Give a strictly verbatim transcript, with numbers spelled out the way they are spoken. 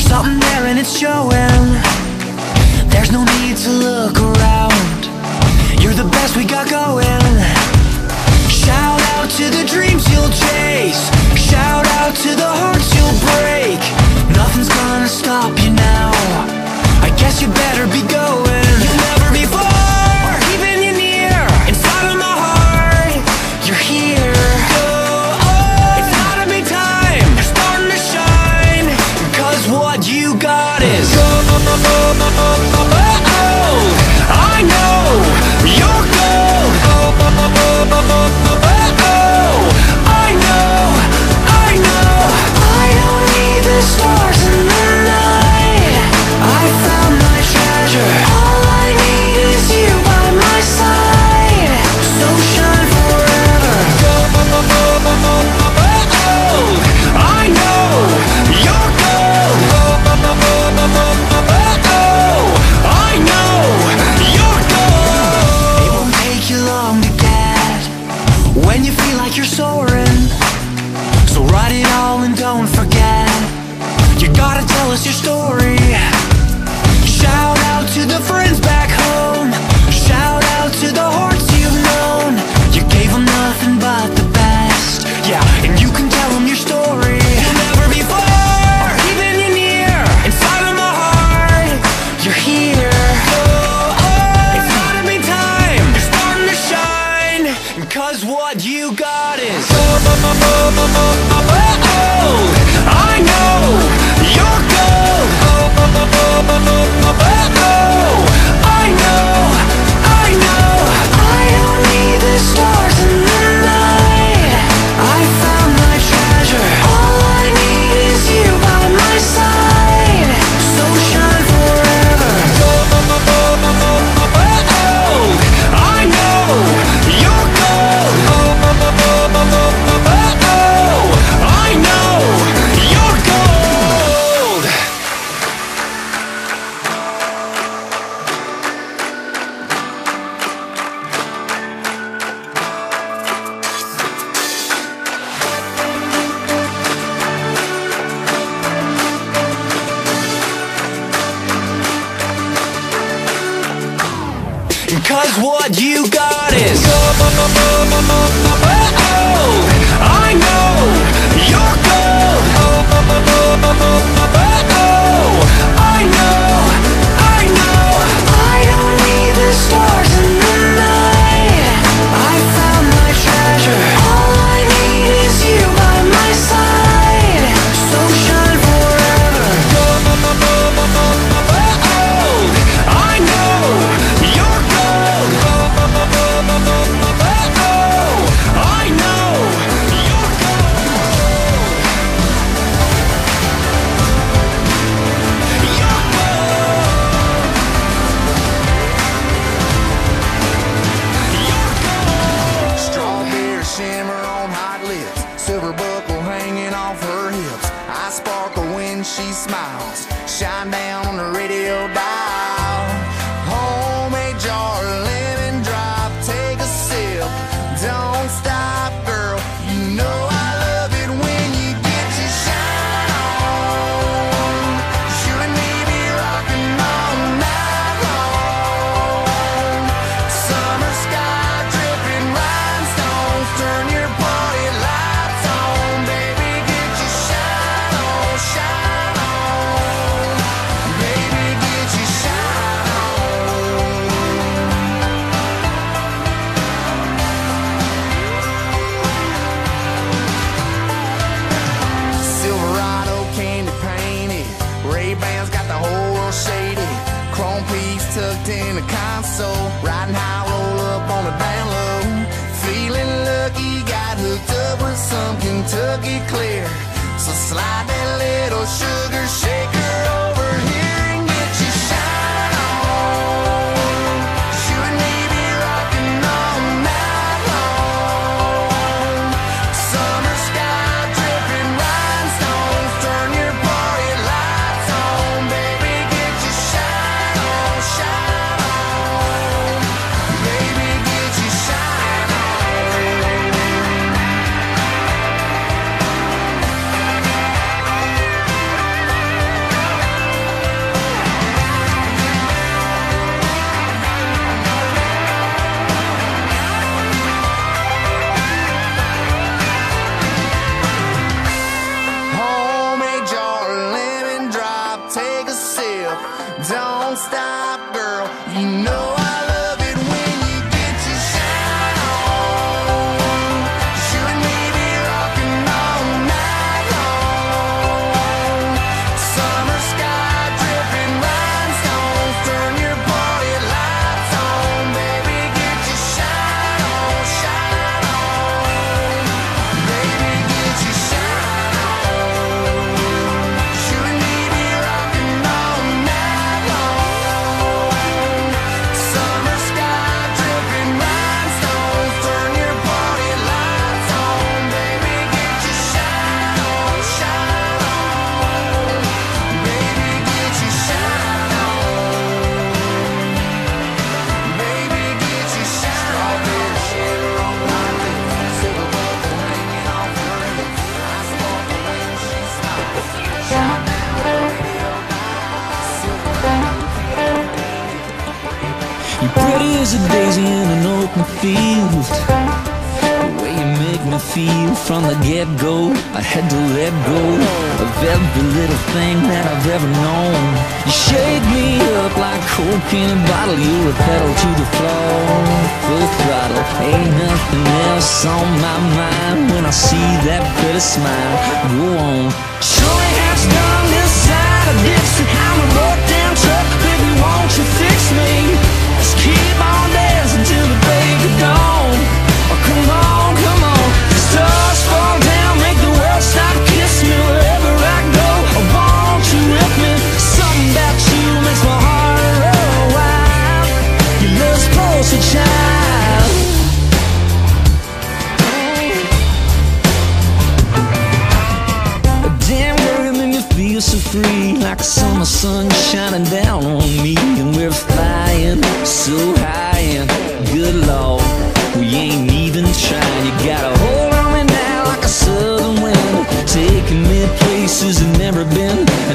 something there and it's showing. There's no need to look around. You're the best we got going. Shout out to the dreams you'll chase. Shout out to the hearts you'll break. Nothing's gonna stop you now. I guess you better be going. You'll never be far, keeping you near. Inside of my heart, you're here. Oh, oh, it's gotta be time. You're starting to shine. Cause what you got is gold. I know you're gold. I know, I know. I don't need the stars in the night. I found my treasure. All I need is you by my side. So shine forever. I know you're gold. I know you're gold. It won't take you long to get when you feel like you're soaring. So write it all and don't forget. You gotta tell us your story. Shout out to the friends back home. Shout out to the hearts you've known. You gave them nothing but the best. Yeah, and you can tell them your story. You'll never be far, keeping you near. Inside of my heart, you're here. Oh, oh, it's gotta be time. You're starting to shine. Cause what you got is gold. I know you're gold. I know, I know. I don't need the stars in the night. I found my treasure. All I need is you by my side. So shine forever. I know you're gold. I know you're gold. Cause what you got is gold. I know you're gold. I know, I know. I don't need the stars in the night. I found my treasure. All I need is you by my side. So shine forever. I know you're gold. I know you're gold. You're gold. Strawberry shimmer on hot lips, silver buckle hanging off her hips. I sparkle when she smiles, shine down on the radio dial. Homemade jar, lemon drop, take a sip. Don't stop, girl, you know I love it when you get your shine on. You and me be rocking all night long. Summer sky dripping rhinestones, turn your party lights on. Baby, get your shine on, shine on. Baby, get your shine on. Silverado candy painted, Ray-Bans got the whole world shaded. Chrome piece tucked in the console, riding high, roll up on the down low. Feeling lucky, got hooked up with some Kentucky clear. So slide that little sugar shaker over here and get your shine on. You and me be rocking all night long. Summer sky dripping rhinestones, turn your party lights on. Baby, get your shine on, shine on. Baby, get your shine on. don't stop, girl. You know I love it when you get your shine on. 'Cause you and me be rocking all night long. Summer sky dripping rhinestones, turn your party lights on. Baby, get your shine on, shine on. Baby, get your shine on. 'Cause you and me be rocking all night long. Summer sky dripping rhinestones, turn your party lights on. Baby, get your shine on, shine on. Baby, get your shine on. Baby, get your shine on. Strawberry sugar on my lips, silver buckle hanging off her hips. I sparkle when she smiles. Shine down the radio dial. Silver You're pretty as a daisy in an open field. The way you make me feel from the get-go, I had to let go of every little thing that I've ever known. You shake me up like coke in a bottle. You're a pedal to the floor, full throttle. Ain't nothing else on my mind when I see that pretty smile. Go on, show me how it's done this side of Dixie. I'm a broke down truck, baby, won't you fix me? Just keep on dancing till the break of dawn. Oh, come on, come on. Stars fall down, make the world stop, kiss me wherever I go. I want you with me. Something about you makes my heart run wild. Your love's poster child. Damn girl, you make me feel so free, like the summer sun shining down on me. And we're flying so high, and good Lord, we ain't even trying. You got a hold on me now like a southern wind, taking me places I've never been.